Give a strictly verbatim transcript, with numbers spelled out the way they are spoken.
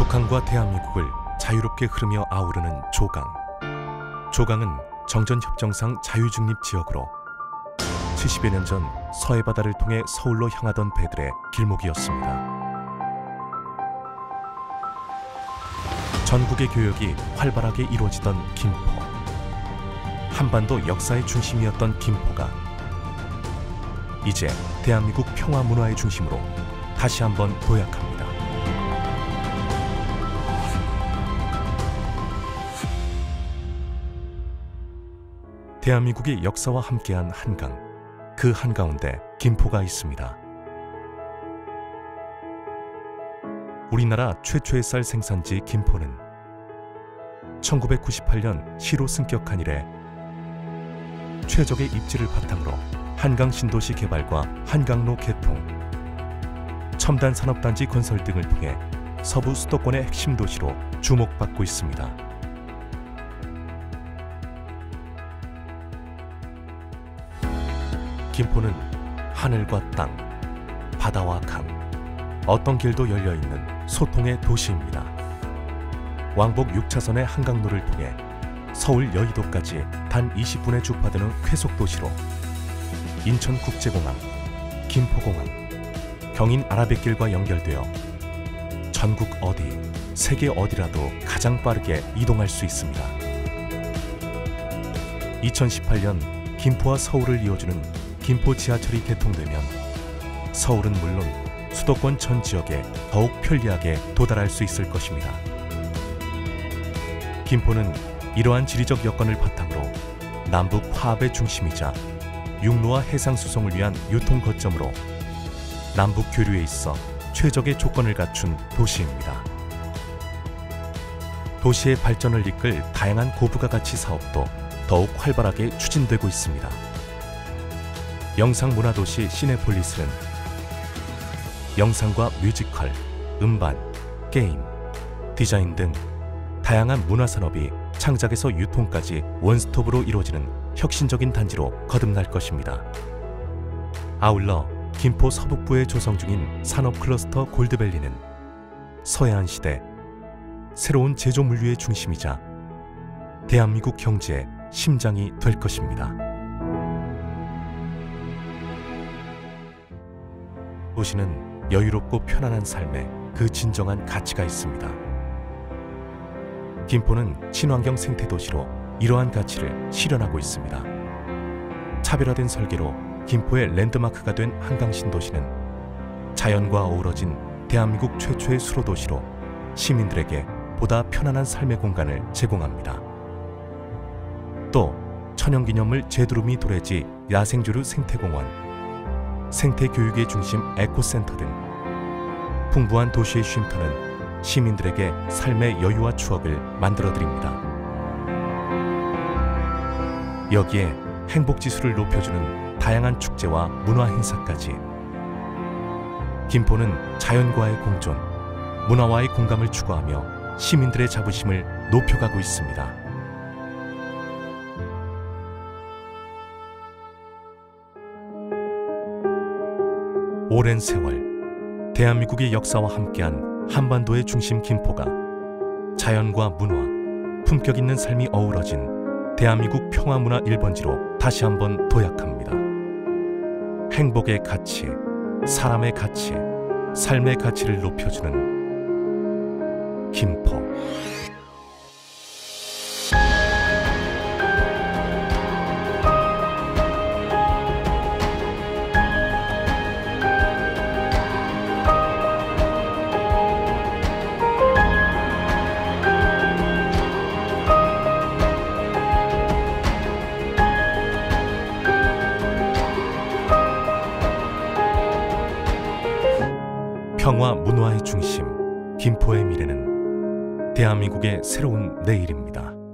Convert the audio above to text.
북한과 대한민국을 자유롭게 흐르며 아우르는 조강. 조강은 정전협정상 자유중립 지역으로 칠십여 년 전 서해 바다를 통해 서울로 향하던 배들의 길목이었습니다. 전국의 교역이 활발하게 이루어지던 김포. 한반도 역사의 중심이었던 김포가 이제 대한민국 평화 문화의 중심으로 다시 한번 도약합니다. 대한민국의 역사와 함께한 한강, 그 한가운데 김포가 있습니다. 우리나라 최초의 쌀 생산지 김포는 천구백구십팔 년 시로 승격한 이래 최적의 입지를 바탕으로 한강 신도시 개발과 한강로 개통, 첨단 산업단지 건설 등을 통해 서부 수도권의 핵심 도시로 주목받고 있습니다. 김포는 하늘과 땅, 바다와 강, 어떤 길도 열려있는 소통의 도시입니다. 왕복 육 차선의 한강로를 통해 서울 여의도까지 단 이십 분에 주파되는 쾌속도시로 인천국제공항, 김포공항, 경인 아라뱃길과 연결되어 전국 어디, 세계 어디라도 가장 빠르게 이동할 수 있습니다. 이천십팔 년 김포와 서울을 이어주는 김포 지하철이 개통되면 서울은 물론 수도권 전 지역에 더욱 편리하게 도달할 수 있을 것입니다. 김포는 이러한 지리적 여건을 바탕으로 남북 화합의 중심이자 육로와 해상 수송을 위한 유통 거점으로 남북 교류에 있어 최적의 조건을 갖춘 도시입니다. 도시의 발전을 이끌 다양한 고부가 가치 사업도 더욱 활발하게 추진되고 있습니다. 영상문화도시 시네폴리스는 영상과 뮤지컬, 음반, 게임, 디자인 등 다양한 문화산업이 창작에서 유통까지 원스톱으로 이루어지는 혁신적인 단지로 거듭날 것입니다. 아울러 김포 서북부에 조성 중인 산업클러스터 골드밸리는 서해안 시대 새로운 제조물류의 중심이자 대한민국 경제의 심장이 될 것입니다. 도시는 여유롭고 편안한 삶에 그 진정한 가치가 있습니다. 김포는 친환경 생태도시로 이러한 가치를 실현하고 있습니다. 차별화된 설계로 김포의 랜드마크가 된 한강신도시는 자연과 어우러진 대한민국 최초의 수로도시로 시민들에게 보다 편안한 삶의 공간을 제공합니다. 또 천연기념물 제두루미 도래지 야생조류 생태공원, 생태교육의 중심 에코센터 등 풍부한 도시의 쉼터는 시민들에게 삶의 여유와 추억을 만들어드립니다. 여기에 행복지수를 높여주는 다양한 축제와 문화행사까지 김포는 자연과의 공존, 문화와의 공감을 추구하며 시민들의 자부심을 높여가고 있습니다. 오랜 세월 대한민국의 역사와 함께한 한반도의 중심 김포가 자연과 문화, 품격 있는 삶이 어우러진 대한민국 평화문화 일 번지로 다시 한번 도약합니다. 행복의 가치, 사람의 가치, 삶의 가치를 높여주는 김포. 평화 문화의 중심, 김포의 미래는 대한민국의 새로운 내일입니다.